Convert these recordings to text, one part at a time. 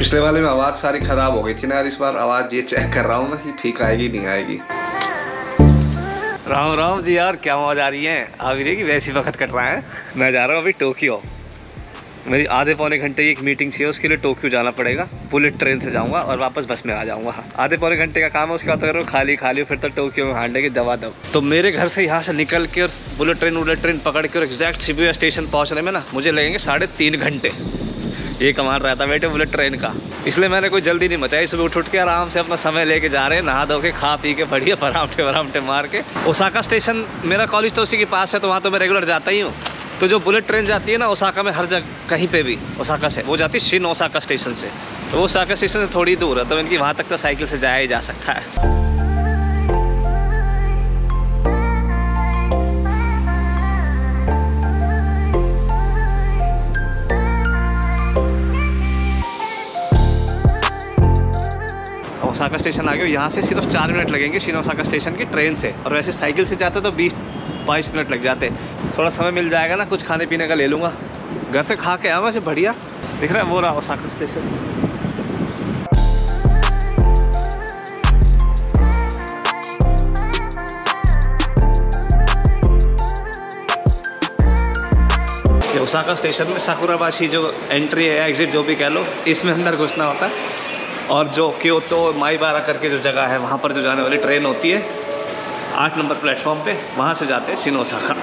पिछले वाले में आवाज़ सारी ख़राब हो गई थी ना यार, इस बार आवाज़ ये चेक कर रहा हूँ मैं कि ठीक आएगी नहीं आएगी। राम राम जी यार, क्या आवाज़ आ रही है? अभी रही कि वैसी वक्त कट रहा है। मैं जा रहा हूँ अभी टोक्यो, मेरी आधे पौने घंटे की एक मीटिंग थी, उसके लिए टोक्यो जाना पड़ेगा। बुलेट ट्रेन से जाऊंगा और वापस बस में आ जाऊंगा। आधे पौने घंटे का काम है, उसके बाद अगर खाली फिर तो टोक्यो में हांडे की दवा दो। तो मेरे घर से यहाँ से निकल के और बुलेट ट्रेन पकड़ के और एग्जैक्ट शिबुया स्टेशन पहुँचने में ना मुझे लगेंगे 3.5 घंटे। ये कमाल रहता बेटे बुलेट ट्रेन का, इसलिए मैंने कोई जल्दी नहीं मचाई। सुबह उठ के आराम से अपना समय लेके जा रहे हैं, नहा धो के खा पी के बढ़िया परामठे मार के। ओसाका स्टेशन मेरा कॉलेज तो उसी के पास है, तो वहाँ तो मैं रेगुलर जाता ही हूँ। तो जो बुलेट ट्रेन जाती है ना ओसाका में, हर जगह कहीं पे भी ओसाका से वो जाती है शिन ओसाका स्टेशन से। तो वो ओसाका स्टेशन से थोड़ी दूर है, तो इनकी वहाँ तक तो साइकिल से जाया ही जा सकता है। ओसाका स्टेशन आ गए, यहाँ से सिर्फ 4 मिनट लगेंगे शिन ओसाका स्टेशन की ट्रेन से, और वैसे साइकिल से जाते तो 20-22 मिनट लग जाते। थोड़ा समय मिल जाएगा ना, कुछ खाने पीने का ले लूँगा, घर से खा के आया वैसे बढ़िया। दिख रहा है वो रहा ओसाका स्टेशन। ओसाका स्टेशन में साकुराबाशी जो एंट्री है, एग्जिट जो भी कह लो, इसमें अंदर घुसना होता है। और जो क्योतो माइबारा करके जो जगह है, वहाँ पर जो जाने वाली ट्रेन होती है 8 नंबर प्लेटफॉर्म पे, वहाँ से जाते हैं शिन ओसाका।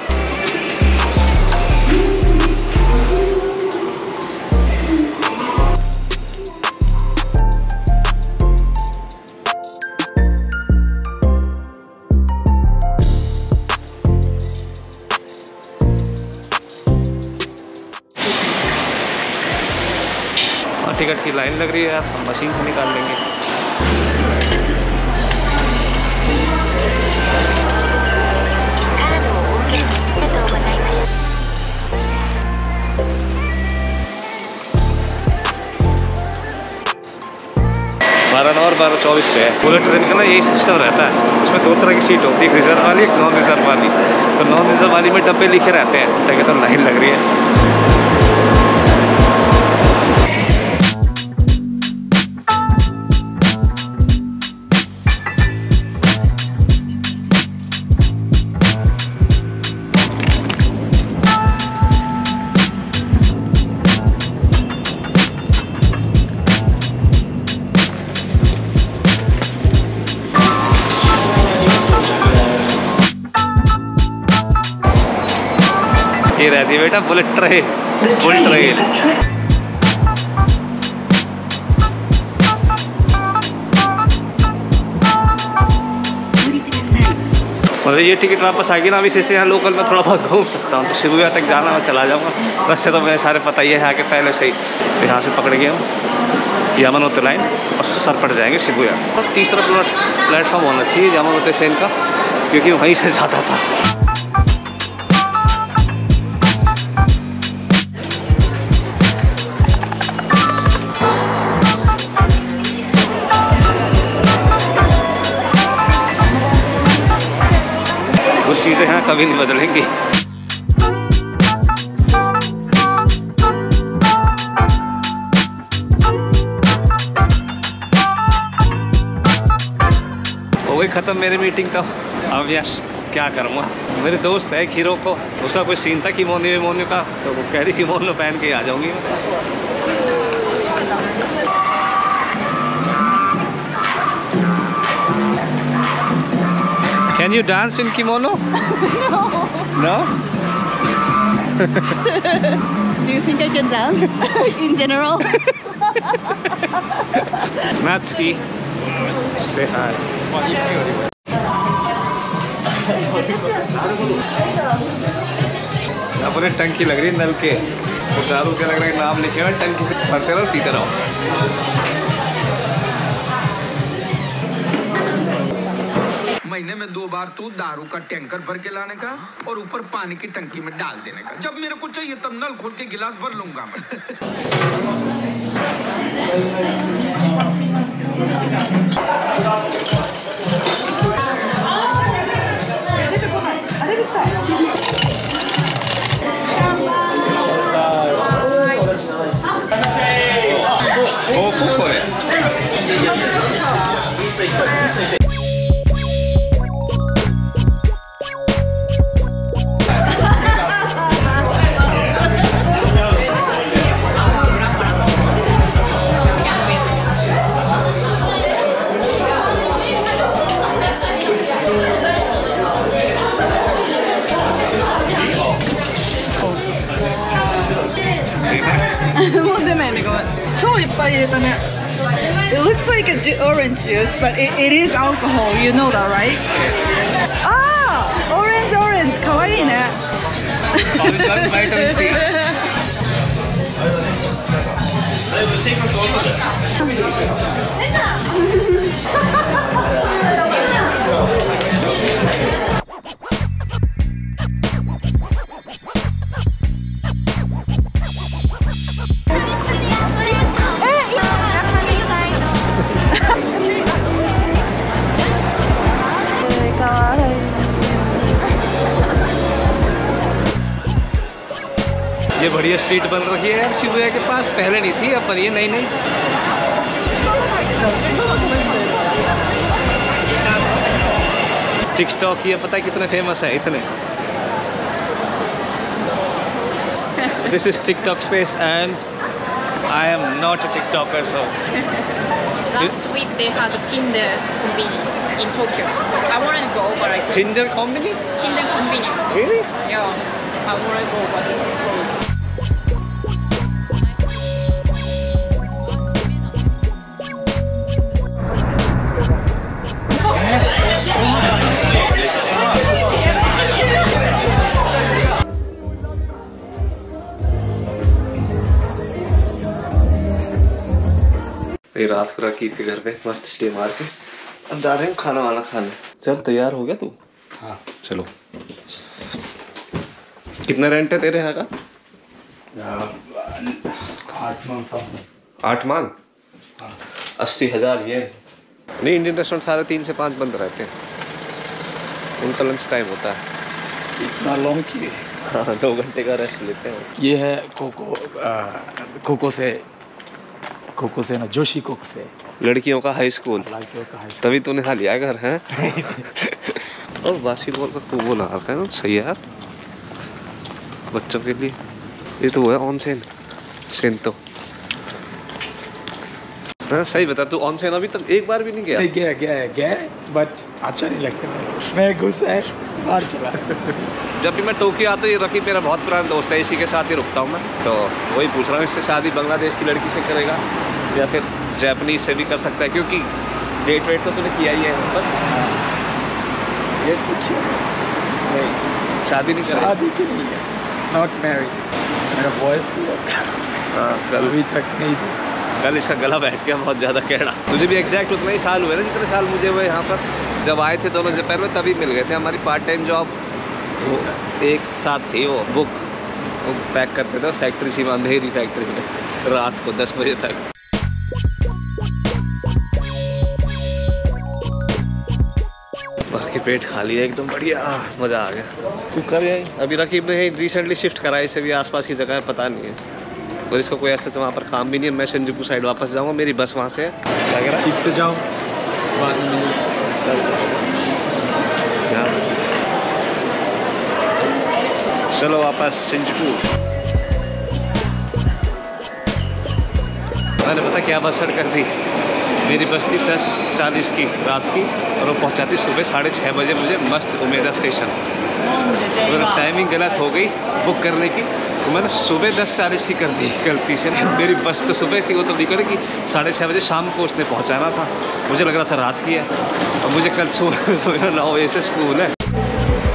टिकट की लाइन लग रही है यार, हम मशीन से निकाल लेंगे। और 12:24 पे है। बुलेट ट्रेन का ना यही सिस्टम रहता है, उसमें 2 तरह की सीट होती है, एक रिजर्व वाली, एक नॉन रिजर्व वाली। तो नॉन रिजर्व वाली में डब्बे लिखे रहते हैं, ताकि तो लाइन लग रही है। ये रहती है बेटा बुलेट ट्रेन, बुल ट्रेन। मतलब ये टिकट वापस आ गई ना, अभी से यहाँ लोकल में थोड़ा बहुत घूम सकता हूँ। तो शिबुया तक जाना मैं चला जाऊँगा, रास्ते तो मेरे सारे पता ही है आगे पहले से ही। तो यहाँ से पकड़ गए हम यामानोते लाइन और सर पड़ जाएंगे शिबुया। और तीसरा प्लेटफॉर्म होना चाहिए यामानोते सेन का, क्योंकि वहीं से ज़्यादा था। कुछ चीज़ें हैं कभी नहीं बदलेंगी। हो गई ख़त्म मेरी मीटिंग। तो अब यस क्या करूँगा, मेरे दोस्त है एक हीरो को, उसका कोई सीन था किमोनो का, तो वो कह रही किमोनो पहन के आ जाऊँगी। Can you dance in kimono? No. No? Do you think I can dance in general? Natsuki, say hi. अपने टंकी लग रही है नल के, तो दारू के लग रहा है नाम लिखे हुए, टंकी से भरते रहो पीते रहो। महीने में 2 बार तू दारू का टैंकर भर के लाने का और ऊपर पानी की टंकी में डाल देने का। जब मेरे को चाहिए तब नल खोल के गिलास भर लूंगा मैं। Tofu これ。 もう出ないね、ごめん。超いっぱい入れたね。It looks like a orange juice, but it is alcohol. You know that, right? ああ、オレンジオレンジ、可愛いね。 ビタミン C。ये बढ़िया स्ट्रीट बन रही है यार शिबुया के पास, पहले नहीं थी, अब बनी है नई नई। टिकटॉक ये पता है कितने फेमस है, इतने। This is TikTok space and I am not a TikToker, so. Last week they had a Tinder conveni in Tokyo. I wanted to go, but I couldn't. Tinder company? Tinder conveni. Really? Yeah, I wanted to go, but it's closed. रात को रखी थी घर पे मस्त stay मार के, अब जा रहे हैं खाना वाना खाने। चल तैयार हो गया तू? हाँ चलो। कितना रेंट है तेरे यहाँ का? 8 मान 80,000 ये। नहीं, इंडियन रेस्टोरेंट सारे 3 से 5 बंद रहते हैं, उनका लंच टाइम होता है। इतना लॉन्ग किए? हाँ 2 घंटे का रेस्ट लेते हैं। ये है कोको से ना, जोशी कोको से, लड़कियों का हाई स्कूल। लड़कियों का हाई। तभी तूने खा लिया घर है। और बास्केटबॉल का खूब बोला है ना, सही है यार बच्चों के लिए। ये तो वो है ऑनसेन सेंतो। हाँ सही बता, तू ऑनसेन अभी तक एक बार भी नहीं गया? नहीं गया बट अच्छा नहीं लगता। मैं घुसा है बाहर चला। जब भी मैं टोक्यो आता हूँ, ये रकीब मेरा बहुत पुराना दोस्त है, इसी के साथ ही रुकता हूँ मैं। तो वही पूछ रहा हूँ, इससे शादी बांग्लादेश की लड़की से करेगा या फिर जापानीज से भी कर सकता है, क्योंकि डेट वेट तो तूने किया ही है। पर ये कुछ नहीं, शादी नहीं करेगा? शादी के लिए नॉट मैरिड। मेरा बॉयज हाँ कल अभी तक नहीं था। कल इसका गला बैठ गया बहुत ज़्यादा कहना। तुझे भी एग्जैक्ट उतना ही साल हुए ना जितने साल मुझे हुए यहाँ पर। जब आए थे दोनों जापान में तभी मिल गए थे। हमारी पार्ट टाइम जॉब वो एक साथ थी, वो बुक पैक करते थे उस फैक्ट्री सी में, अंधेरी फैक्ट्री में, रात को 10 बजे तक। भर के पेट खा लिया एकदम बढ़िया, मज़ा आ गया। तू कब आई? अभी रकीब ने रिसेंटली शिफ्ट करा, इसे भी आसपास की जगह है पता नहीं है, और इसको कोई ऐसे वहाँ पर काम भी नहीं है। मैं शिंजुकू साइड वापस जाऊँगा, मेरी बस वहाँ से है। ठीक से जाओ। चलो वापस शिंजुकू। मैंने पता क्या बस सड़ कर दी, मेरी बस थी 10:40 की रात की, और वो पहुंचाती सुबह 6:30 बजे मुझे मस्त उमेदा स्टेशन। अगर टाइमिंग गलत हो गई बुक करने की, तो मैंने सुबह 10:40 की कर दी गलती से। मेरी बस तो सुबह थी, वो तो निकल गई 6:30 बजे, शाम को उसने पहुंचाना था। मुझे लग रहा था रात की है, और मुझे कल सुबह 9 बजे से स्कूल है।